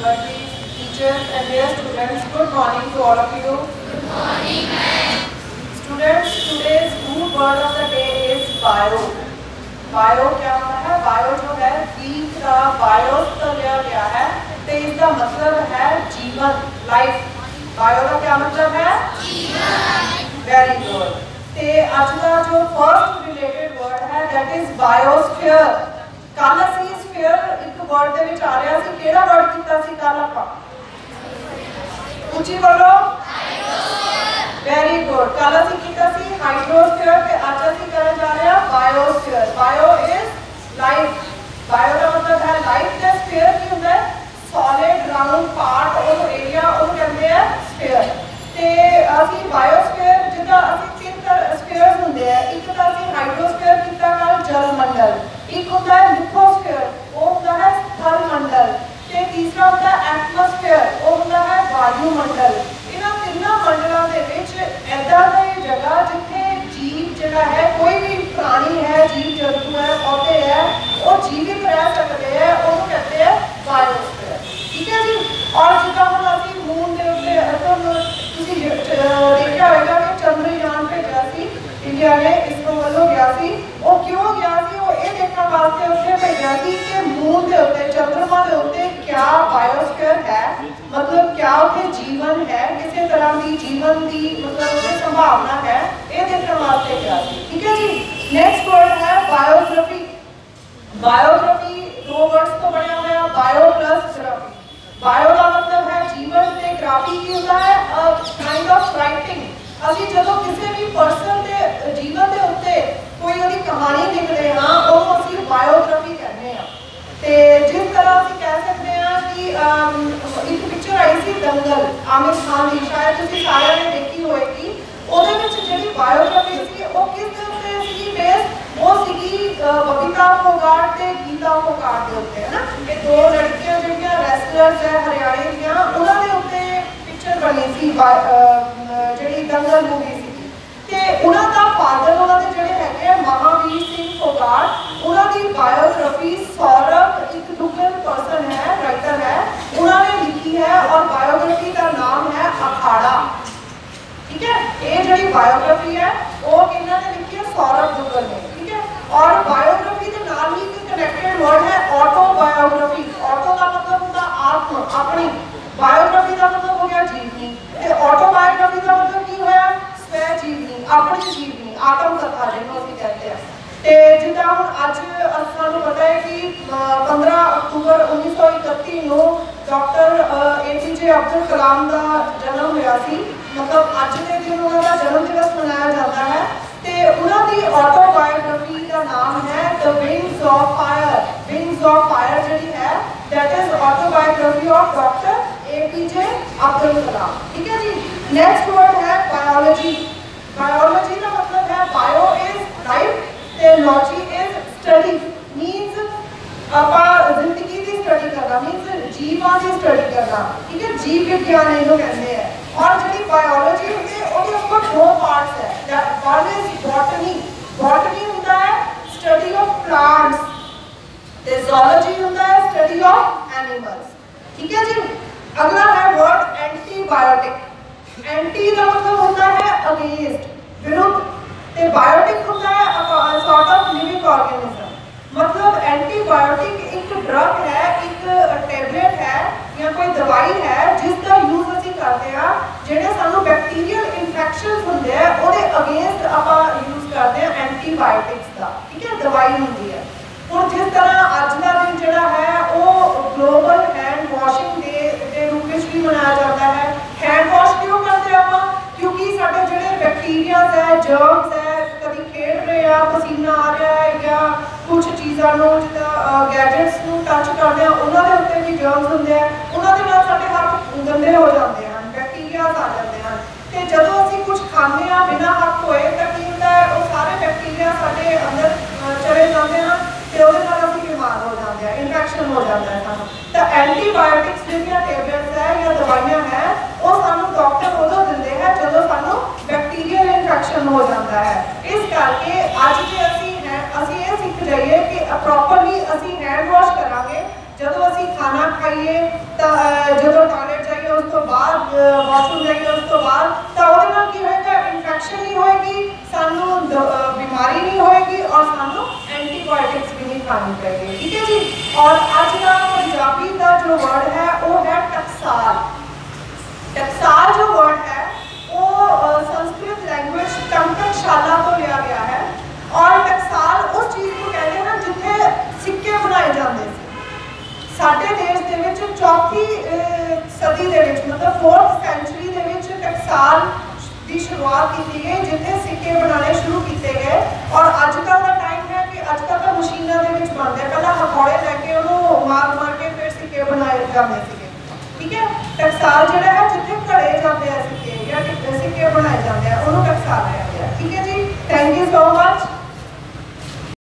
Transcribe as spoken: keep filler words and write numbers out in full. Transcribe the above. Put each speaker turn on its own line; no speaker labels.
lovely teachers and dear students, good morning to all of you.
Good morning, ma'am.
Students, today's good word of the day is bio. Bio क्या होता है? Bio जो है बीज का bios का लिया गया है, तो इसका मतलब है जीवन, life. Bio का क्या मतलब है?
जीवन.
Very good. ते आज का जो first related word है, that is biosphere. कल ਅਸੀਂ स्फीयर एक वर्ड ਦੇ ਵਿੱਚ ਆ ਰਿਹਾ ਸੀ, ਕਿਹੜਾ वर्ड ਕੀਤਾ ਸੀ ਕੱਲ ਆਪਾਂ? ਉੱਚੀ ਬੋਲੋ। ਹਾਈਡਰੋਸਫੀਅਰ। Very good. ਕੱਲ ਅਸੀਂ ਕੀਤਾ ਸੀ ਹਾਈਡਰੋਸਫੀਅਰ ਤੇ ਅੱਜ ਅਸੀਂ ਕਰਨ ਜਾ ਰਹੇ ਹਾਂ biosphere. Bio is life. Bio ਦਾ ਮਤਲਬ ਹੈ ਲਾਈਫ ਤੇ ਸਫੀਅਰ ਕੀ ਹੁੰਦਾ ਹੈ? ਸੋਲਿਡ ਰਾਉਂਡ ਪਾਰਟ, ਉਹ ਏਰੀਆ ਉਹਨੂੰ ਕਹਿੰਦੇ ਆ ਸਫੀਅਰ। ਤੇ ਅਸੀਂ ਬਾਇਓਸਫੀਅਰ ਜਿੱਦਾਂ ਅਸੀਂ ਤਿੰਨ ਸਫੀਅਰਸ ਹੁੰਦੇ ਆ, ਇੱਕ ਤਾਂ ਅਸੀਂ ਹਾਈਡਰੋਸਫੀਅਰ ਕੀਤਾ ਕੱਲ ਜਲ ਮੰਡਲ, ਇੱਕ ਹੁੰਦਾ ਹੈ ਲਿਥੋਸਫੀਅਰ, ਉਹ ਹੁੰਦਾ ਹੈ स्थल ਮੰਡਲ, ਤੇ ਤੀਸਰਾ ਹੁੰਦਾ ਹੈ ਐਟਮੋਸਫੀਅਰ, ਉਹ ਹੁੰਦਾ ਹੈ ਵਾਯੂ ਮੰਡਲ। ਇਹਨਾਂ ਤਿੰਨਾਂ ਮੰਡਲਾਂ ਦੇ ਵਿੱਚ ਐਦਾਂ ਦੀ ਜਗ੍ਹਾ ਜਿੱਥੇ ਜੀਵ ਜਿਹੜਾ ਹੈ, ਕੋਈ ਵੀ ਪ੍ਰਾਣੀ ਹੈ, ਜੀਵ ਜੰਤੂ ਹੈ, ਪੌਦੇ ਹੈ, ਉਹ ਜੀਵਿਤ ਰਹਿ ਸਕਦੇ ਹੈ, ਉਹਨੂੰ ਕਹਿੰਦੇ ਆ ਬਾਇਓਸਫੀਅਰ। ਠੀਕ ਹੈ ਜੀ। ਔਰ ਜਿੱਦਾਂ ਹੁਣ ਅਸੀਂ ਮੂਨ ਦੇ ਉੱਤੇ ਤੁਹਾਨੂੰ ਤੁਸੀਂ ਦੇਖਿਆ ਹੋਵੇਗਾ ਕਿ ਚੰਦਰਯਾਨ ਭੇਜਿਆ ਸੀ ਇੰਡੀਆ ਨੇ, ਇਸਰੋ ਵੱਲੋਂ ਗਿਆ ਸੀ। ਉਹ ਕਿਉਂ ਗਿਆ ਸੀ? ਉਹ ਇਹ ਦੇਖਣ ਵਾਸਤੇ ਉੱਥੇ ਭੇਜਿਆ ਸੀ ਕਿ ਮੂਨ ਦੇ ਉੱਤੇ, ਚੰਦਰਮਾ ਦੇ ਉੱਤੇ ਕਿਆ ਬਾਇਓਸਫੀਅਰ ਹੈ, मतलब क्या उसे जीवन है, किसी तरह की जीवन की मतलब उसे संभावना है, ये देखने वास्ते क्या है। ठीक है जी। नेक्स्ट वर्ड है बायोग्राफी। बायोग्राफी दो वर्ड्स तो बने हुए हैं, बायो प्लस ग्राफी। बायो का मतलब है जीवन ते ग्राफी की होता है काइंड ऑफ राइटिंग। ਅਸੀਂ ਜਦੋਂ ਕਿਸੇ ਵੀ ਪਰਸਨ ਦੇ ਜੀਵਨ ਦੇ ਉੱਤੇ ਕੋਈ ਉਹਦੀ ਕਹਾਣੀ ਲਿਖਦੇ ਹਾਂ, ਉਹ ਅਸੀਂ ਬਾਇਓਗ੍ਰਾਫੀ ਕਹਿੰਦੇ ਹਾਂ। ਤੇ ਜਿਸ ਤਰ੍ਹਾਂ ਅਸੀਂ ਕਹਿ ਸਕਦੇ ਹਾਂ ਕਿ ਇੱਕ ਪਿਕਚਰ ਆਈ ਸੀ ਦੰਗਲ, ਆਮਿਰ ਖਾਨ ਦੀ, ਸ਼ਾਇਦ ਤੁਸੀਂ ਸਾਰਿਆਂ ਨੇ ਦੇਖੀ ਹੋਏਗੀ। ਉਹਦੇ ਵਿੱਚ ਜਿਹੜੀ ਬਾਇਓਗ੍ਰਾਫੀ ਸੀ ਉਹ ਕਿਸ ਦੇ ਉੱਤੇ ਸੀਗੀ ਬੇਸ? ਉਹ ਸੀਗੀ ਬਬੀਤਾ ਫੋਗਾਟ ਤੇ ਗੀਤਾ ਫੋਗਾਟ ਦੇ ਉੱਤੇ, ਹੈ ਨਾ। ਇਹ ਦੋ ਲੜਕੀਆਂ ਜਿਹੜੀਆਂ ਰੈਸਲਰਸ ਹੈ ਹਰਿਆਣੇ ਦੀਆਂ, ਉਹਨਾਂ ਦੇ ਉੱਤੇ ਪਿਕਚਰ ਬਣੀ ਸੀ ਜਿਹੜੀ ਦੰਗਲ ਮੂਵੀ ਸੀ। ਤੇ ਉਹਨਾਂ ਦਾ ਫਾਦਰ, ਉਹਨਾਂ ਦੇ ਜਿਹੜੇ ਹੈਗੇ ਆ ਮਹਾਵੀਰ ਸਿੰਘ ਫੋਗਾਟ, ਉਹਨਾਂ ਦੀ ਬਾਇਓਗ੍ਰਾਫੀ ਸੌਰਵ ਇੱਕ ਡੁਗਲ ਪਰਸਨ ਹੈ, ਰਾਈਟਰ ਹੈ, ਉਹਨਾਂ ਨੇ ਲਿਖੀ ਹੈ ਔਰ ਬਾਇਓਗ੍ਰਾਫੀ ਦਾ ਨਾਮ ਹੈ ਅਖਾੜਾ। ठीक है। ये ਜਿਹੜੀ ਬਾਇਓਗ੍ਰਾਫੀ ਹੈ ਉਹ ਕਿਹਨਾਂ ਨੇ ਲਿਖੀ ਹੈ? ਸੌਰਵ ਦੁਗਲ ਨੇ। ਠੀਕ ਹੈ। ਔਰ ਬਾਇਓਗ੍ਰਾਫੀ ਦੇ ਨਾਲ ਹੀ ਇੱਕ ਕਨੈਕਟਡ ਵਰਡ ਹੈ ਆਟੋਬਾਇਓਗ੍ਰਾਫੀ। ਆਟੋ ਦਾ ਮਤਲਬ ਹੁੰਦਾ ਆਤਮ, ਆਪਣੀ। ਬਾਇਓਗ੍ਰਾਫੀ ਦਾ ਮਤਲਬ ਹੋ ਗਿਆ ਜੀਵਨੀ, ਤੇ ਆਟੋਬਾਇਓਗ੍ਰਾਫੀ ਦਾ ਮਤਲਬ ਕੀ ਹੋਇਆ? ਸਵੈ ਜੀਵਨੀ, ਆਪਣੀ ਜੀਵਨੀ, ਆਤਮ ਕਥਾ ਜਿਹਨੂੰ ਅਸੀਂ ਕਹਿੰਦੇ ਆ। ਤੇ ਜਿੱਦਾਂ ਹੁਣ ਅੱਜ ਸਾਨੂੰ ਪਤਾ ਹੈ ਕਿ ਪੰਦਰਾਂ ਅਕਤੂਬਰ ਉੱਨੀ ਸੌ ਇਕੱਤੀ ਨੂੰ ਡਾਕਟਰ ਏ ਪੀ ਜੇ ਅਬਦੁਲ ਕਲਾਮ ਦਾ ਜਨਮ ਹੋਇਆ ਸੀ। मतलब ਅੱਜ ਦੇ ਦਿਨ ਉਹਨਾਂ ਦਾ ਜਨਮ ਦਿਵਸ ਮਨਾਇਆ ਜਾਂਦਾ ਹੈ। ਤੇ ਉਹਨਾਂ ਦੀ ਆਟੋਬਾਇਓਗ੍ਰਾਫੀ ਦਾ ਨਾਮ ਹੈ the wings of fire. Wings of fire ਜਿਹੜੀ ਹੈ that is autobiography of Doctor A P J Abdul Kalam। ठीक है जी। नेक्स्ट वर्ड है बायोलॉजी। बायोलॉजी का मतलब है बायो इज लाइफ ਤੇ लॉजी इज स्टडी। मींस ਆਪਾਂ ਜ਼ਿੰਦਗੀ ਦੀ ਸਟੱਡੀ ਕਰਨਾ, ਮੀਨਸ ਜੀਵਾਂ ਦੀ ਸਟੱਡੀ ਕਰਨਾ। ਠੀਕ ਹੈ। ਜੀਵ ਵਿਗਿਆਨ ਇਹਨੂੰ ਕਹਿੰਦੇ ਆ। ਔਰ ਜਿਹੜੀ ਬਾਇਓਲੋਜੀ ਹੁੰਦੀ ਹੈ ਉਹਦੇ ਉੱਪਰ ਦੋ ਪਾਰਟਸ ਹੈ। One is botany. ਬੋਟਨੀ ਹੁੰਦਾ ਹੈ ਸਟੱਡੀ ਆਫ ਪਲਾਂਟਸ, ਤੇ ਜ਼ੂਲॉजी ਹੁੰਦਾ ਹੈ ਸਟੱਡੀ ਆਫ ਐਨੀਮਲਸ। ਠੀਕ ਹੈ ਜੀ। ਅਗਲਾ ਹੈ ਵਰਡ ਐਂਟੀਬਾਇਓਟਿਕ। ਐਂਟੀ ਦਾ ਮਤਲਬ ਹੁੰਦਾ ਹੈ ਅਗੇਂਸਟ, ਵਿਰੁੱਧ, ਤੇ ਬਾਇਓਟਿਕ ਹੁੰਦਾ ਹੈ ਸੌਰਟ ਆਫ ਲਿਵਿੰਗ ਆਰਗੇਨਿਜ਼ਮ। मतलब एंटीबायोटिक एक ड्रग है, एक टैबलेट है या कोई दवाई है जिसका यूज ਅਸੀਂ ਕਰਦੇ ਆ ਜਿਹੜੇ ਸਾਨੂੰ ਬੈਕਟੀਰੀਅਲ ਇਨਫੈਕਸ਼ਨਸ ਹੁੰਦੇ ਆ ਉਹਦੇ ਅਗੇਂਸਟ ਆਪਾਂ ਯੂਜ਼ ਕਰਦੇ ਆ ਐਂਟੀਬਾਇਓਟਿਕਸ ਦਾ। ਠੀਕ ਹੈ। ਦਵਾਈ ਹੁੰਦੀ ਹੈ। ਹੁਣ ਜਿਸ ਤਰ੍ਹਾਂ ਅੱਜ ਦਾ ਦਿਨ ਜਿਹੜਾ ਹੈ ਉਹ ਗਲੋਬਲ ਹੈਂਡ ਵਾਸ਼ਿੰਗ ਡੇ ਦੇ ਰੂਪ ਵਿੱਚ ਵੀ ਮਨਾਇਆ ਜਾਂਦਾ ਹੈ। ਹੈਂਡ ਵਾਸ਼ ਕਿਉਂ ਕਰਦੇ ਆਪਾਂ? ਕਿਉਂਕਿ ਸਾਡੇ ਜਿਹੜੇ ਬੈਕਟੀਰੀਆਜ਼ ਹੈ, ਜਰਮਸ ਹੈ, ਕਦੀ ਖੇਡ ਰਹੇ ਆ, ਪਸੀਨਾ ਆ ਰਿਹਾ ਹੈ ਜਾਂ ਕੁਝ ਚੀਜ਼ਾਂ ਨੂੰ ਜਿੱਦਾਂ ਗੈਜਟਸ ਨੂੰ ਟੱਚ ਕਰਦੇ ਆ, ਉਹਨਾਂ ਦੇ ਉੱਤੇ ਵੀ ਜਰਮਸ ਹੁੰਦੇ ਆ, ਉਹਨਾਂ ਦੇ ਨਾਲ ਸਾਡੇ ਹੱਥ ਗੰਦੇ ਹੋ ਜਾਂਦੇ ਹਨ, ਬੈਕਟੀਰੀਆਜ਼ ਆ ਜਾਂਦੇ ਹਨ। ਤੇ ਜਦੋਂ ਅਸੀਂ ਕੁਝ ਖਾਂਦੇ ਆ ਬਿਨਾਂ ਹੱਥ ਧੋਏ ਤਾਂ ਕੀ ਹੁੰਦਾ ਹੈ? ਉਹ ਸਾਰੇ ਬੈਕਟੀਰੀਆ ਸਾਡੇ ਅੰਦਰ ਚਲੇ ਜਾਂਦੇ ਹਨ ਤੇ ਉਹਦੇ ਨਾਲ ਅਸੀਂ ਬਿਮਾਰ ਹੋ ਜਾਂਦੇ ਆ, ਇਨਫੈਕਸ਼ਨ ਹੋ ਜਾਂਦਾ ਹੈ ਸਾਨੂੰ। ਤਾਂ ਐਂਟੀਬਾਇਓਟਿਕਸ ਜਿਹੜੀਆਂ ਟੈਬਲੇਟਸ ਹੈ ਜਾਂ ਦਵਾਈਆਂ ਹੈ ਉਹ ਸਾਨੂੰ ਡਾਕਟਰ ਉਦੋਂ ਦਿੰਦੇ ਹੈ ਜਦੋਂ ਸਾਨੂੰ ਬੈਕਟੀਰੀਅਲ ਇਨਫੈਕਸ਼ਨ ਹੋ ਜਾਂਦਾ ਹੈ। ਇਸ ਕਰਕੇ ਅੱਜ ਜੇ ਅਸੀਂ ਹੈ ਅਸੀਂ ਇਹ ਸਿੱਖ ਜਾਈਏ ਕਿ ਪ੍ਰੋਪਰਲੀ ਅਸੀਂ ਹੈਂਡ ਵਾਸ਼ ਕਰਾਂਗੇ। ਜਦੋਂ ਅਸੀਂ ਖਾਣਾ ਖਾਈਏ ਤਾਂ वाशरूम जाइए उस तो बाद तो वो नाल की होएगा इन्फेक्शन नहीं होएगी, सानू बीमारी नहीं होएगी और सानू एंटीबायोटिक्स भी नहीं खानी चाहिए। ठीक है जी। और आज का पंजाबी का जो वर्ड है वो है टकसाल। टकसाल जो वर्ड है वो संस्कृत लैंग्वेज टंकशाला तो लिया गया है और टकसाल उस चीज़ को कहते हैं ना जिथे सिक्के बनाए जाते थे। साडे देश दे विच चौथी सदी दे विच मतलब फोर्थ सेंचुरी दे विच टकसाल की शुरुआत की गई जिथे सिक्के बनाने शुरू किए गए और अजकल का टाइम है कि अजकल तो मशीनों के विच बनते पहला हथौड़े लैके उन्होंने मार मार के फिर सिक्के बनाए जाते थे। ठीक है। टकसाल जो है जिथे घड़े जाते हैं सिक्के या सिक्के बनाए जाते हैं उन्होंने टकसाल कहते हैं। ठीक है जी। Thank you so much.